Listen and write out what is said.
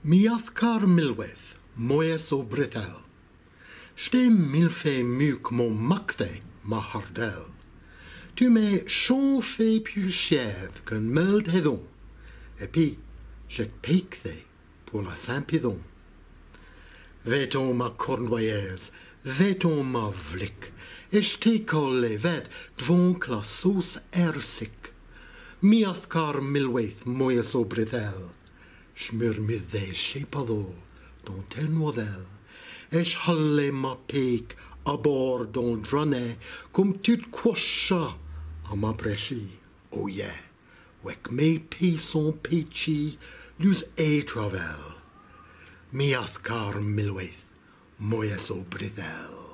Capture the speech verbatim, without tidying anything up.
Miathcar milweyth, moyes au brithel. J't'ai mille fait mieux que mon maqu'thé, ma hardelle. Tu m'es chent fait plus chiéthe qu'une meule d'hédon. Épis, j'ai pêque pour la Saint Pithan. Véthe ma Cornouaillaise, véthe ma vlique, et j't'ai collé véthe devant que la sauce èrsique. Miathcar milweyth, moyes au brithel. J'murmurais chez patholes dans tes ouothelle, et j'hallais ma pêque à bord dans dranet comme tu te couchas à ma braichie. Où'est, avec mes paîssons pêtchis, nous êtravèlent. Miathcar milweyth, moyes au brithel.